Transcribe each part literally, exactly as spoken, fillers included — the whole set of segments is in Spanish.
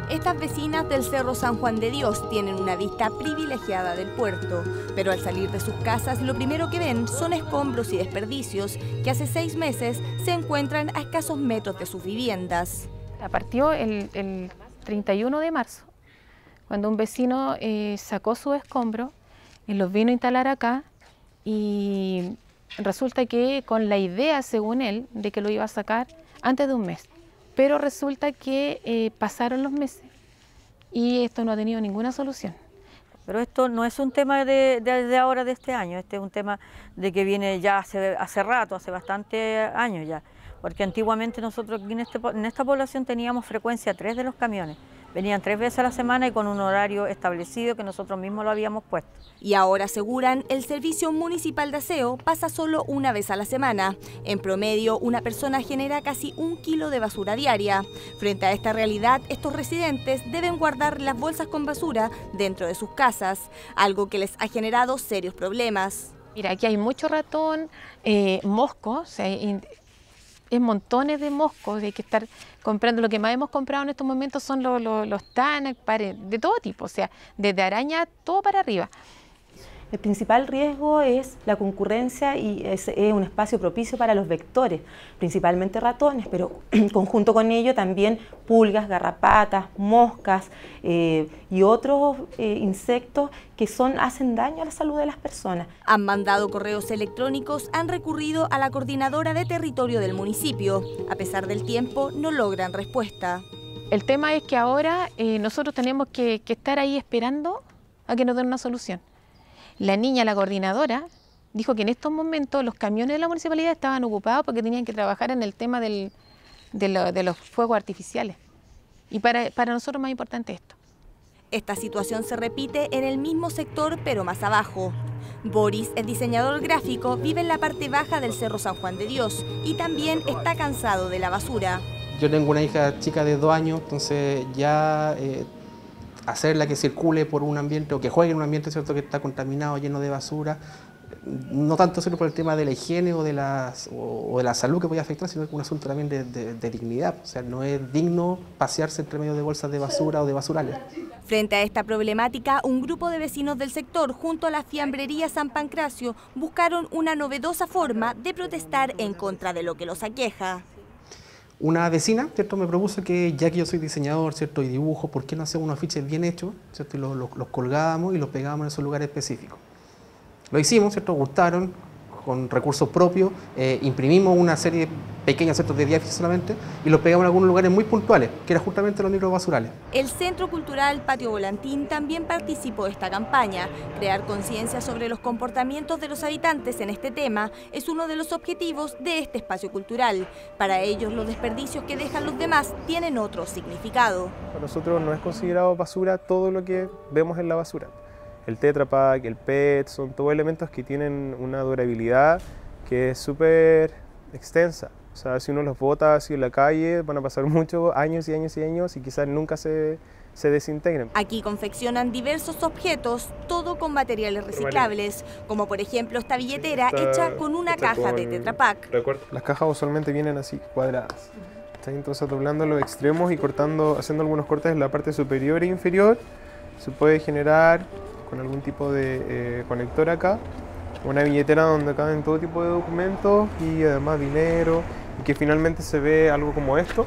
Estas vecinas del Cerro San Juan de Dios tienen una vista privilegiada del puerto, pero al salir de sus casas lo primero que ven son escombros y desperdicios que hace seis meses se encuentran a escasos metros de sus viviendas. Partió el, el treinta y uno de marzo, cuando un vecino eh, sacó su escombro y los vino a instalar acá, y resulta que con la idea, según él, de que lo iba a sacar antes de un mes. Pero resulta que eh, pasaron los meses y esto no ha tenido ninguna solución. Pero esto no es un tema de, de, de ahora, de este año, este es un tema de que viene ya hace, hace rato, hace bastantes años ya. Porque antiguamente nosotros aquí en, este, en esta población teníamos frecuencia tres de los camiones. Venían tres veces a la semana y con un horario establecido que nosotros mismos lo habíamos puesto. Y ahora aseguran, el servicio municipal de aseo pasa solo una vez a la semana. En promedio, una persona genera casi un kilo de basura diaria. Frente a esta realidad, estos residentes deben guardar las bolsas con basura dentro de sus casas, algo que les ha generado serios problemas. Mira, aquí hay mucho ratón, eh, moscos, o sea, es montones de moscos, hay que estar comprando. Lo que más hemos comprado en estos momentos son los, los, los tanas, de todo tipo, o sea, desde araña, todo para arriba. El principal riesgo es la concurrencia y es, es un espacio propicio para los vectores, principalmente ratones, pero conjunto con ello también pulgas, garrapatas, moscas eh, y otros eh, insectos que son, hacen daño a la salud de las personas. Han mandado correos electrónicos, han recurrido a la coordinadora de territorio del municipio. A pesar del tiempo, no logran respuesta. El tema es que ahora eh, nosotros tenemos que, que estar ahí esperando a que nos den una solución. La niña, la coordinadora, dijo que en estos momentos los camiones de la municipalidad estaban ocupados porque tenían que trabajar en el tema del, de, lo, de los fuegos artificiales. Y para, para nosotros más importante esto. Esta situación se repite en el mismo sector, pero más abajo. Boris, el diseñador gráfico, vive en la parte baja del Cerro San Juan de Dios y también está cansado de la basura. Yo tengo una hija chica de dos años, entonces ya... Eh, hacerla que circule por un ambiente o que juegue en un ambiente, ¿cierto?, que está contaminado, lleno de basura, no tanto solo por el tema de la higiene o de la, o, o de la salud que puede afectar, sino que es un asunto también de, de, de dignidad. O sea, no es digno pasearse entre medio de bolsas de basura o de basurales. Frente a esta problemática, un grupo de vecinos del sector, junto a la fiambrería San Pancracio, buscaron una novedosa forma de protestar en contra de lo que los aqueja. Una vecina, ¿cierto?, me propuso que, ya que yo soy diseñador, ¿cierto?, y dibujo, ¿por qué no hacemos unos afiches bien hechos, ¿cierto?, y los, los, los colgábamos y los pegábamos en esos lugares específicos? Lo hicimos, ¿cierto?, gustaron, con recursos propios, eh, imprimimos una serie pequeña, ¿cierto?, de diez afiches solamente, y los pegamos en algunos lugares muy puntuales, que eran justamente los microbasurales. El Centro Cultural Patio Volantín también participó de esta campaña. Crear conciencia sobre los comportamientos de los habitantes en este tema es uno de los objetivos de este espacio cultural. Para ellos, los desperdicios que dejan los demás tienen otro significado. Para nosotros no es considerado basura todo lo que vemos en la basura. El Tetra Pak, el P E T, son todos elementos que tienen una durabilidad que es súper extensa. O sea, si uno los bota así en la calle, van a pasar muchos años y años y años y quizás nunca se, se desintegren. Aquí confeccionan diversos objetos, todo con materiales reciclables, como por ejemplo esta billetera está, hecha con una caja con de Tetra Pak. Las cajas usualmente vienen así, cuadradas. Entonces, doblando los extremos y cortando, haciendo algunos cortes en la parte superior e inferior, se puede generar con algún tipo de eh, conector acá, una billetera donde caben todo tipo de documentos y además dinero, y que finalmente se ve algo como esto,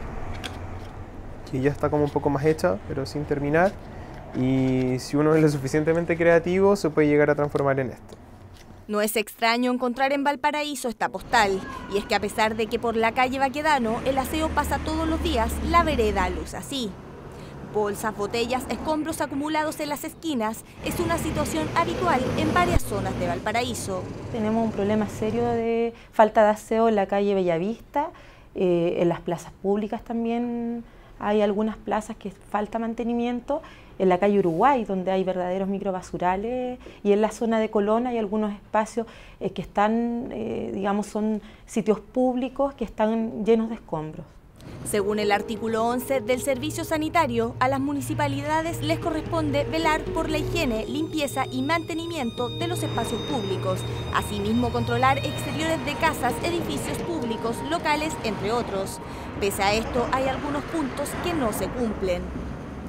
que ya está como un poco más hecha, pero sin terminar, y si uno es lo suficientemente creativo, se puede llegar a transformar en esto. No es extraño encontrar en Valparaíso esta postal, y es que a pesar de que por la calle Baquedano el aseo pasa todos los días, la vereda luce así. Bolsas, botellas, escombros acumulados en las esquinas es una situación habitual en varias zonas de Valparaíso. Tenemos un problema serio de falta de aseo en la calle Bellavista, eh, en las plazas públicas también hay algunas plazas que falta mantenimiento, en la calle Uruguay, donde hay verdaderos microbasurales, y en la zona de Colón hay algunos espacios eh, que están, eh, digamos, son sitios públicos que están llenos de escombros. Según el artículo once del Servicio Sanitario, a las municipalidades les corresponde velar por la higiene, limpieza y mantenimiento de los espacios públicos. Asimismo, controlar exteriores de casas, edificios públicos, locales, entre otros. Pese a esto, hay algunos puntos que no se cumplen.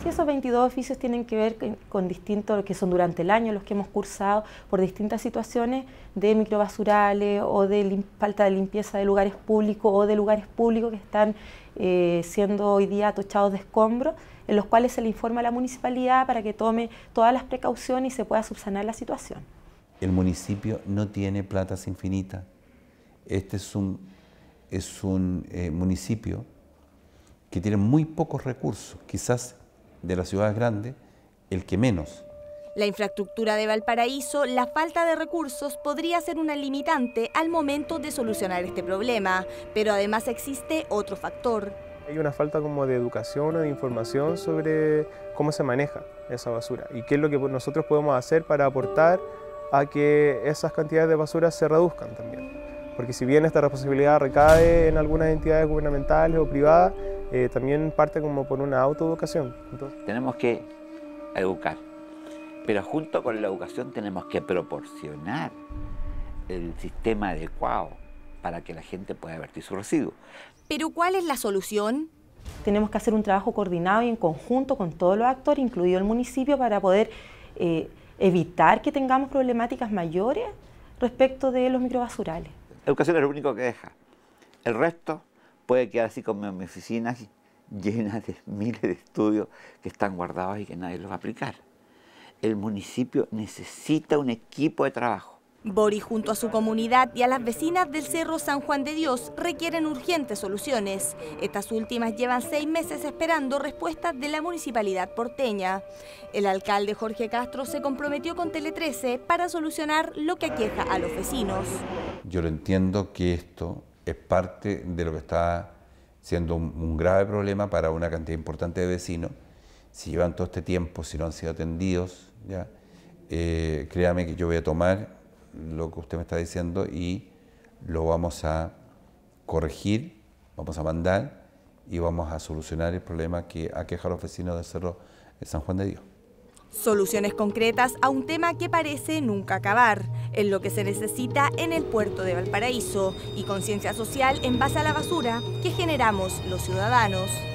Sí, esos veintidós oficios tienen que ver con, con distintos, que son durante el año los que hemos cursado por distintas situaciones de microbasurales o de falta de limpieza de lugares públicos o de lugares públicos que están eh, siendo hoy día atochados de escombros, en los cuales se le informa a la municipalidad para que tome todas las precauciones y se pueda subsanar la situación. El municipio no tiene platas infinitas. Este es un, es un eh, municipio que tiene muy pocos recursos, quizás de las ciudades grandes, el que menos. La infraestructura de Valparaíso, la falta de recursos podría ser una limitante al momento de solucionar este problema, pero además existe otro factor. Hay una falta como de educación o de información sobre cómo se maneja esa basura y qué es lo que nosotros podemos hacer para aportar a que esas cantidades de basura se reduzcan también. Porque si bien esta responsabilidad recae en algunas entidades gubernamentales o privadas, eh, también parte como por una autoeducación. Entonces, tenemos que educar, pero junto con la educación tenemos que proporcionar el sistema adecuado para que la gente pueda vertir su residuo. ¿Pero cuál es la solución? Tenemos que hacer un trabajo coordinado y en conjunto con todos los actores, incluido el municipio, para poder eh, evitar que tengamos problemáticas mayores respecto de los microbasurales. La educación es lo único que deja. El resto puede quedar así como en mi oficina, llenas de miles de estudios que están guardados y que nadie los va a aplicar. El municipio necesita un equipo de trabajo. Bori, junto a su comunidad y a las vecinas del Cerro San Juan de Dios, requieren urgentes soluciones. Estas últimas llevan seis meses esperando respuestas de la municipalidad porteña. El alcalde Jorge Castro se comprometió con Tele trece para solucionar lo que aqueja a los vecinos. Yo lo entiendo que esto es parte de lo que está siendo un, un grave problema para una cantidad importante de vecinos. Si llevan todo este tiempo, si no han sido atendidos, ya, eh, créame que yo voy a tomar lo que usted me está diciendo y lo vamos a corregir, vamos a mandar y vamos a solucionar el problema que aqueja a los vecinos del Cerro de San Juan de Dios. Soluciones concretas a un tema que parece nunca acabar, es lo que se necesita en el puerto de Valparaíso, y conciencia social en base a la basura que generamos los ciudadanos.